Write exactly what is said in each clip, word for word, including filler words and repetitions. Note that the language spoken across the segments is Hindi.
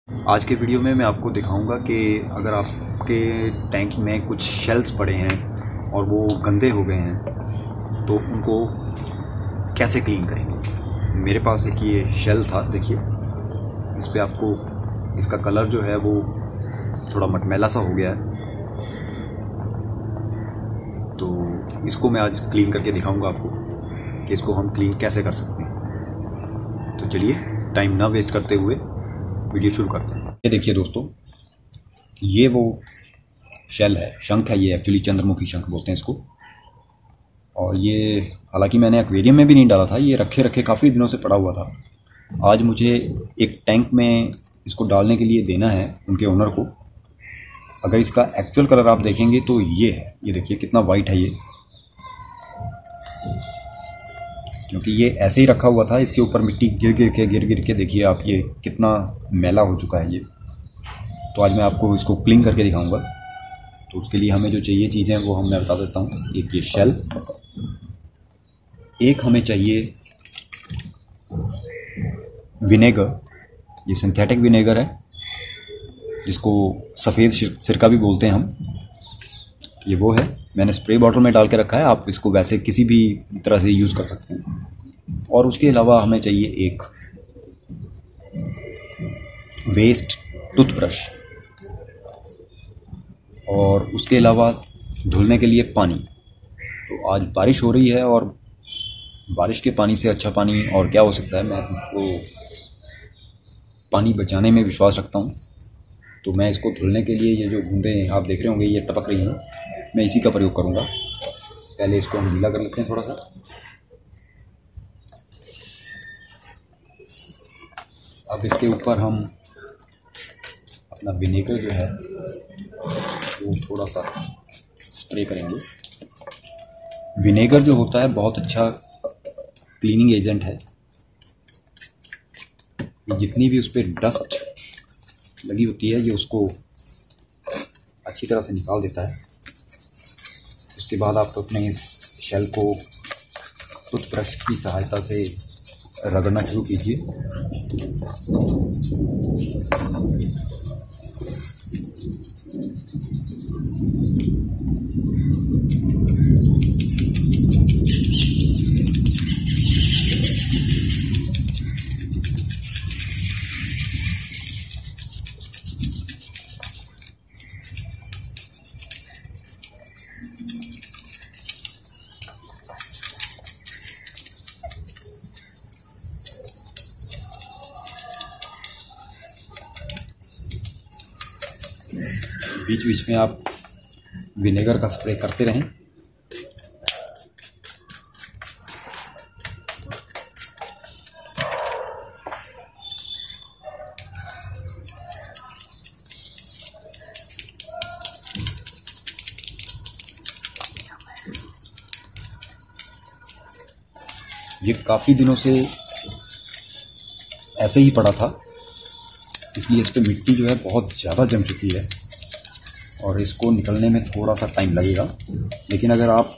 आज के वीडियो में मैं आपको दिखाऊंगा कि अगर आपके टैंक में कुछ शेल्स पड़े हैं और वो गंदे हो गए हैं तो उनको कैसे क्लीन करेंगे। मेरे पास एक ये शेल था, देखिए इस पर आपको इसका कलर जो है वो थोड़ा मटमैला सा हो गया है, तो इसको मैं आज क्लीन करके दिखाऊंगा आपको कि इसको हम क्लीन कैसे कर सकते हैं। तो चलिए टाइम ना वेस्ट करते हुए वीडियो शुरू करते हैं। ये देखिए दोस्तों, ये वो शेल है, शंख है, ये एक्चुअली चंद्रमुखी शंख बोलते हैं इसको। और ये हालांकि मैंने एक्वेरियम में भी नहीं डाला था, ये रखे रखे काफ़ी दिनों से पड़ा हुआ था। आज मुझे एक टैंक में इसको डालने के लिए देना है उनके ओनर को। अगर इसका एक्चुअल कलर आप देखेंगे तो ये है, ये देखिए कितना वाइट है ये, क्योंकि ये ऐसे ही रखा हुआ था, इसके ऊपर मिट्टी गिर गिर के गिर गिर के देखिए आप ये कितना मैला हो चुका है ये। तो आज मैं आपको इसको क्लीन करके दिखाऊंगा। तो उसके लिए हमें जो चाहिए चीज़ें वो हम मैं बता देता हूँ। एक ये शेल, एक हमें चाहिए विनेगर, ये सिंथेटिक विनेगर है जिसको सफ़ेद सिरका भी बोलते हैं हम, ये वो है। मैंने स्प्रे बॉटल में डाल के रखा है, आप इसको वैसे किसी भी तरह से यूज़ कर सकते हैं। और उसके अलावा हमें चाहिए एक वेस्ट टूथब्रश, और उसके अलावा धुलने के लिए पानी। तो आज बारिश हो रही है और बारिश के पानी से अच्छा पानी और क्या हो सकता है। मैं तो पानी बचाने में विश्वास रखता हूँ, तो मैं इसको धुलने के लिए ये जो बूंदें आप देख रहे होंगे ये टपक रही हैं, मैं इसी का प्रयोग करूँगा। पहले इसको हम गीला कर लेते हैं थोड़ा सा। अब इसके ऊपर हम अपना विनेगर जो है वो थोड़ा सा स्प्रे करेंगे। विनेगर जो होता है बहुत अच्छा क्लीनिंग एजेंट है। ये जितनी भी उस पर डस्ट लगी होती है ये उसको अच्छी तरह से निकाल देता है। उसके बाद आप तो अपने इस शेल को टूथब्रश की सहायता से रगड़ना शुरू कीजिए। बीच बीच में आप विनेगर का स्प्रे करते रहें। ये काफ़ी दिनों से ऐसे ही पड़ा था, इसलिए इस पर मिट्टी जो है बहुत ज़्यादा जम चुकी है और इसको निकलने में थोड़ा सा टाइम लगेगा। लेकिन अगर आप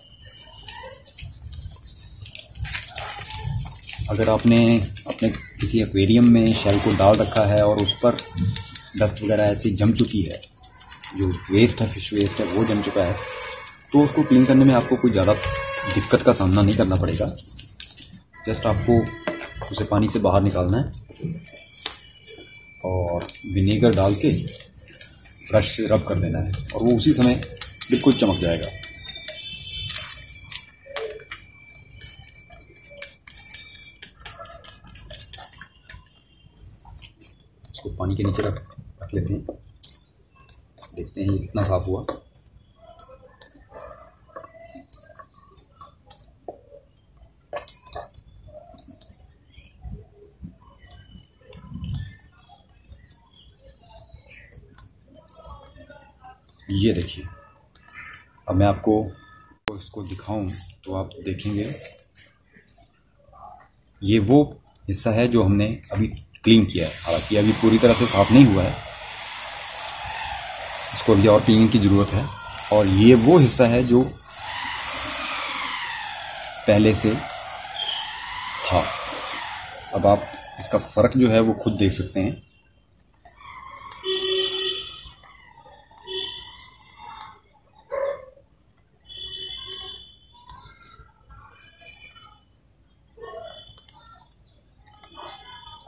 अगर आपने अपने किसी एक्वेरियम में शेल को डाल रखा है और उस पर डस्ट वगैरह ऐसी जम चुकी है, जो वेस्ट है, फिश वेस्ट है, वो जम चुका है, तो उसको क्लीन करने में आपको कोई ज़्यादा दिक्कत का सामना नहीं करना पड़ेगा। जस्ट आपको उसे पानी से बाहर निकालना है और विनेगर डाल के ब्रश से रब कर देना है और वो उसी समय बिल्कुल चमक जाएगा। इसको पानी के नीचे रख रख लेते हैं, देखते हैं ये कितना साफ हुआ। ये देखिए, अब मैं आपको इसको दिखाऊं तो आप देखेंगे ये वो हिस्सा है जो हमने अभी क्लीन किया है। हालांकि अभी पूरी तरह से साफ़ नहीं हुआ है, इसको अभी और क्लीनिंग की ज़रूरत है। और ये वो हिस्सा है जो पहले से था। अब आप इसका फ़र्क जो है वो खुद देख सकते हैं।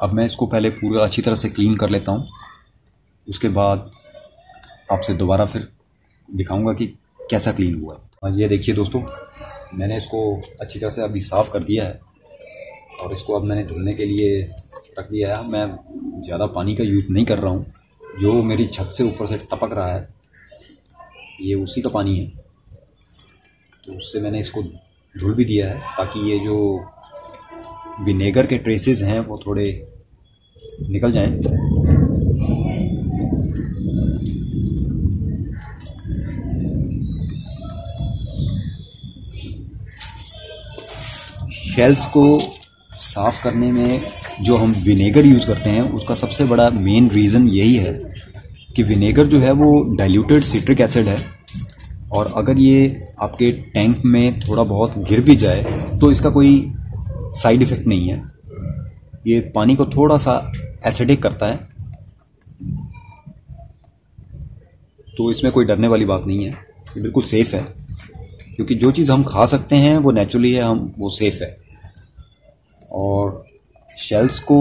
अब मैं इसको पहले पूरा अच्छी तरह से क्लीन कर लेता हूँ, उसके बाद आपसे दोबारा फिर दिखाऊंगा कि कैसा क्लीन हुआ है। ये देखिए दोस्तों, मैंने इसको अच्छी तरह से अभी साफ़ कर दिया है और इसको अब मैंने धुलने के लिए रख दिया है। मैं ज़्यादा पानी का यूज़ नहीं कर रहा हूँ, जो मेरी छत से ऊपर से टपक रहा है ये उसी का पानी है, तो उससे मैंने इसको धुल भी दिया है ताकि ये जो विनेगर के ट्रेसेस हैं वो थोड़े निकल जाएं। शेल्स को साफ़ करने में जो हम विनेगर यूज़ करते हैं उसका सबसे बड़ा मेन रीज़न यही है कि विनेगर जो है वो डाइल्यूटेड सिट्रिक एसिड है, और अगर ये आपके टैंक में थोड़ा बहुत गिर भी जाए तो इसका कोई साइड इफ़ेक्ट नहीं है। ये पानी को थोड़ा सा एसिडिक करता है, तो इसमें कोई डरने वाली बात नहीं है, ये बिल्कुल सेफ़ है, क्योंकि जो चीज़ हम खा सकते हैं वो नेचुरली है, हम वो सेफ़ है। और शेल्स को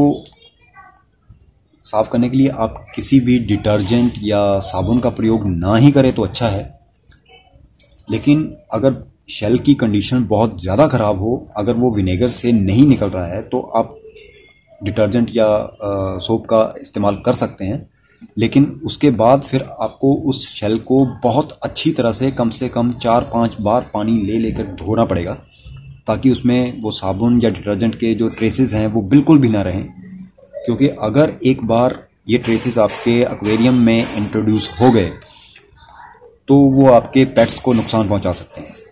साफ़ करने के लिए आप किसी भी डिटर्जेंट या साबुन का प्रयोग ना ही करें तो अच्छा है, लेकिन अगर शेल की कंडीशन बहुत ज़्यादा ख़राब हो, अगर वो विनेगर से नहीं निकल रहा है तो आप डिटर्जेंट या सोप का इस्तेमाल कर सकते हैं, लेकिन उसके बाद फिर आपको उस शेल को बहुत अच्छी तरह से कम से कम चार पाँच बार पानी ले लेकर धोना पड़ेगा, ताकि उसमें वो साबुन या डिटर्जेंट के जो ट्रेसेस हैं वो बिल्कुल भी ना रहें। क्योंकि अगर एक बार ये ट्रेसेस आपके एक्वेरियम में इंट्रोड्यूस हो गए तो वो आपके पेट्स को नुकसान पहुंचा सकते हैं।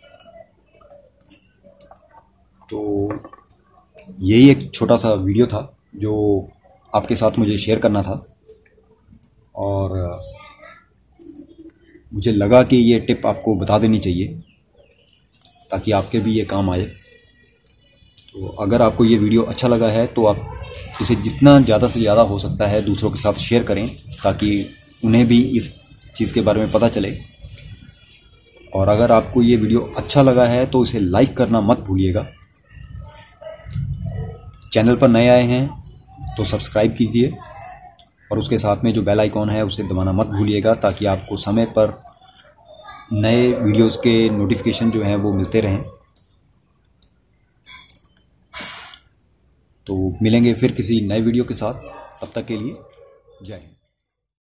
तो यही एक छोटा सा वीडियो था जो आपके साथ मुझे शेयर करना था, और मुझे लगा कि ये टिप आपको बता देनी चाहिए ताकि आपके भी ये काम आए। तो अगर आपको ये वीडियो अच्छा लगा है तो आप इसे जितना ज़्यादा से ज़्यादा हो सकता है दूसरों के साथ शेयर करें, ताकि उन्हें भी इस चीज़ के बारे में पता चले। और अगर आपको ये वीडियो अच्छा लगा है तो इसे लाइक करना मत भूलिएगा। चैनल पर नए आए हैं तो सब्सक्राइब कीजिए, और उसके साथ में जो बेल आइकॉन है उसे दबाना मत भूलिएगा, ताकि आपको समय पर नए वीडियोस के नोटिफिकेशन जो हैं वो मिलते रहें। तो मिलेंगे फिर किसी नए वीडियो के साथ, तब तक के लिए जय हिंद।